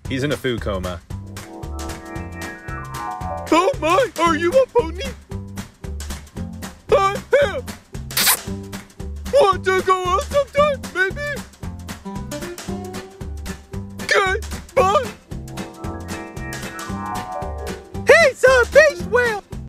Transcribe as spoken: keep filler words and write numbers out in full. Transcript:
He's in a food coma. Oh my, are you a pony? I am. Want to go out sometime, maybe? Okay, bye.